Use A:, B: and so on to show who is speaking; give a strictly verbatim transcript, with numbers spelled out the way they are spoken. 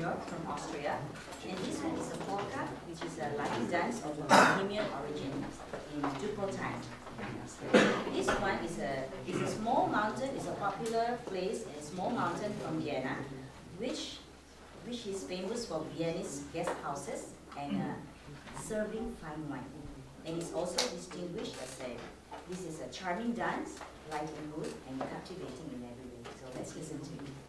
A: Junior from Austria. And this one is a polka, which is a Latin dance of Bohemian origin in Ducal time. This one is a, is a small mountain, is a popular place, a small mountain from Vienna, which, which is famous for Viennese guest houses and uh, serving fine wine. And it's also distinguished as a, this is a charming dance, light in mood and captivating in every way. So let's listen to it.